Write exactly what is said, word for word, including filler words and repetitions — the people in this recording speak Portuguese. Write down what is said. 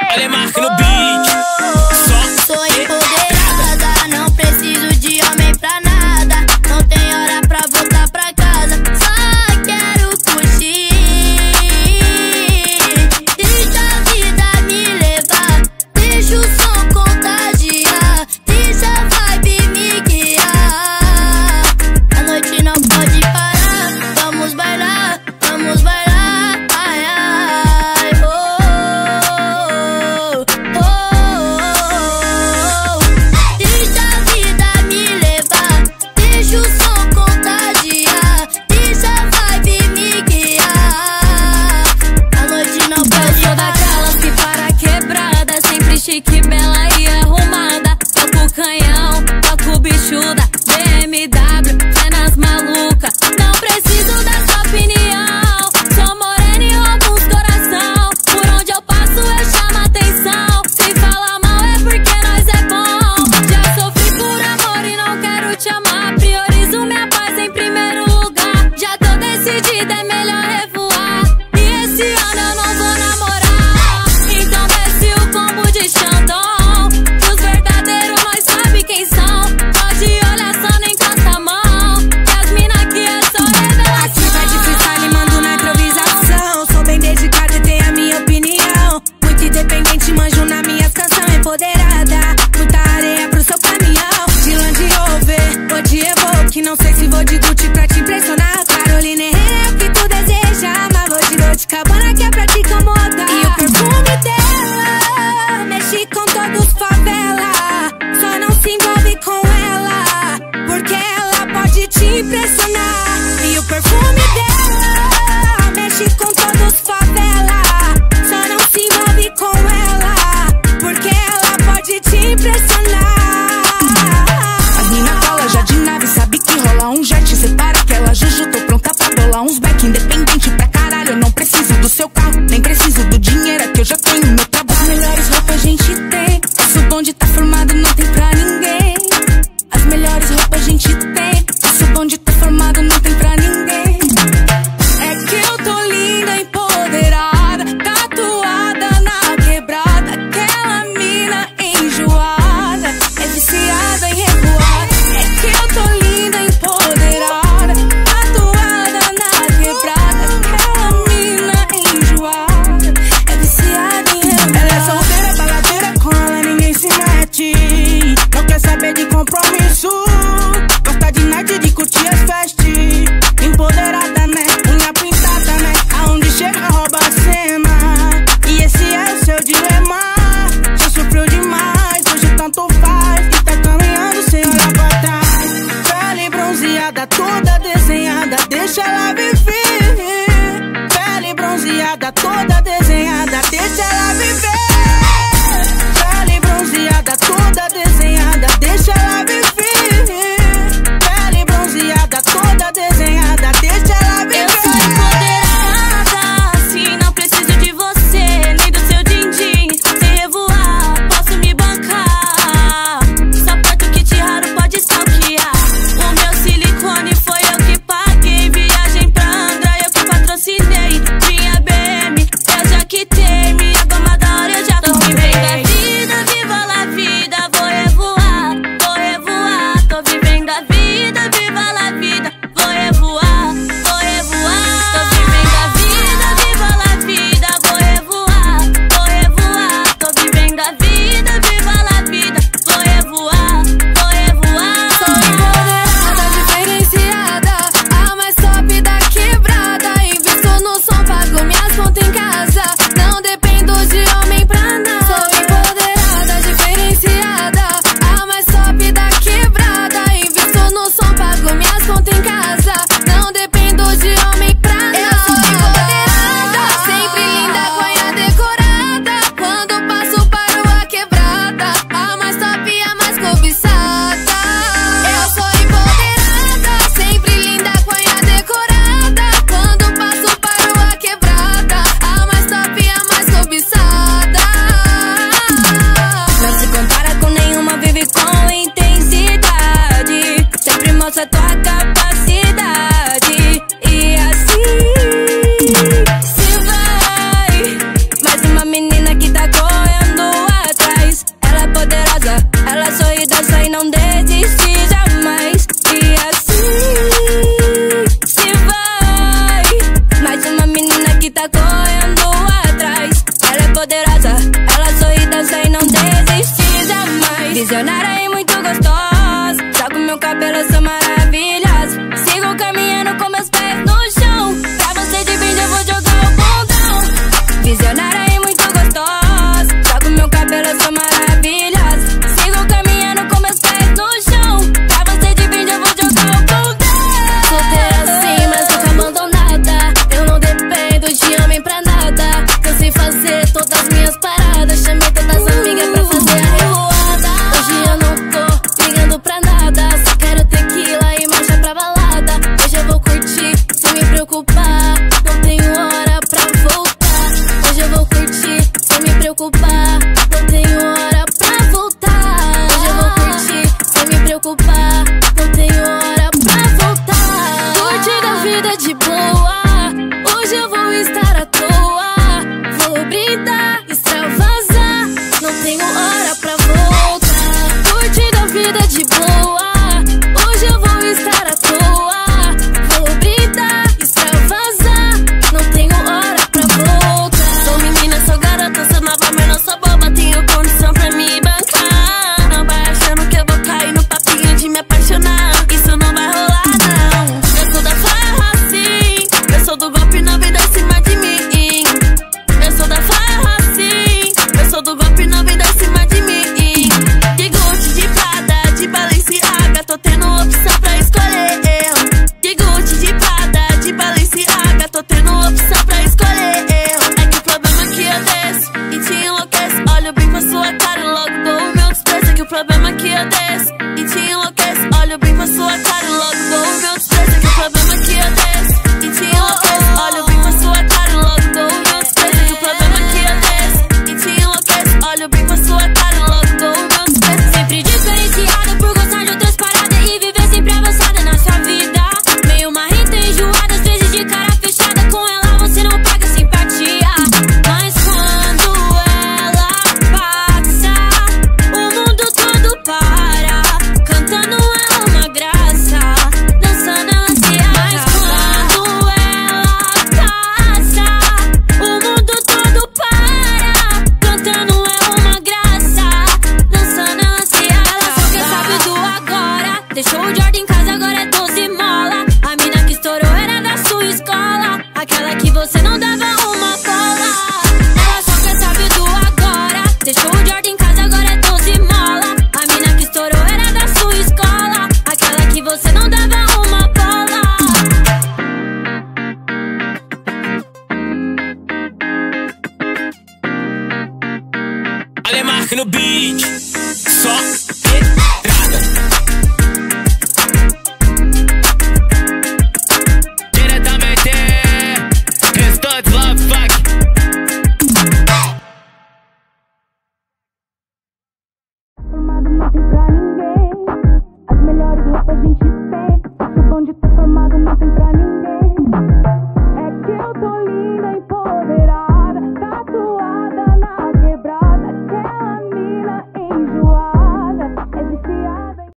Olha a marca no beat. Só sou empoderada, não preciso de homem pra nada. Não tem hora pra voltar pra casa, só quero curtir. Deixa a vida me levar, deixa o som contagiar, deixa a vibe me guiar. A noite não pode parar, vamos bailar, vamos bailar. Ai, ai, oh, oh, oh. Deixa a vida me levar, deixa o som contagiar, deixa a vibe me guiar. A noite não pode Eu sou daquelas que para quebrada, sempre chique, bela e arrumada. Toco canhão, toco bichuda, B M W, cenas maluca. Não preciso da sua opinião, sou morena e roubo uns coração. Por onde eu passo eu chamo atenção, se falar mal é porque nós é bom. Já sofri por amor e não quero te amar, priorizo minha paz em primeiro lugar. Já tô decidida, é melhor revoar, e esse ano eu não vou namorar. Então desce o combo de Xandão, que os verdadeiros nós sabe quem são. Pode olhar só, nem encosta a mão, que as mina aqui é só revelação. Aqui vai de freestyle, mando na improvisação. Sou bem dedicada e tenho a minha opinião. Muito independente, manjo nas minhas canções. Empoderada, muita areia pro seu caminhão. De Land Rover, ou de Evoque, não sei se vou de Gucci pra te impressionar. Carolina Herrera é o que tu deseja, mas vou de Dolce Gabbana que é pra te incomodar. E o perfume dela mexe com todos favela, só não se envolve com ela, porque ela pode te impressionar. E o perfume dela mexe com todos favela, só não se envolve com ela, porque ela pode te impressionar. As mina cola já de nave, sabe que rola um jet. Separa aquela juju, tô pronta pra bolar uns back. Independente pra caralho, eu não preciso do seu carro, nem preciso do dinheiro, é que eu já tenho meu trabalho. As melhores roupas a gente tem, nosso bonde tá formado, não tem pra ninguém. As melhores roupas a gente tem, nosso bonde tá formado, não tem pra ninguém. É que eu tô linda, empoderada, tatuada na quebrada. Aquela mina enjoada, é viciada em revoar. É que eu tô linda, empoderada, tatuada na quebrada. Aquela mina enjoada, é viciada em revoar. Ela é solteira, baladeira, com ela ninguém se mete. Não quer saber de compromisso, gosta de night, de curtir as fest. Empoderada, né? Unha pintada, né? Aonde chega rouba a cena. E esse é o seu dilema. Já sofreu demais, hoje tanto faz. E tá caminhando sem olhar pra trás. Pele bronzeada, toda desenhada, deixa ela viver. Pele bronzeada, toda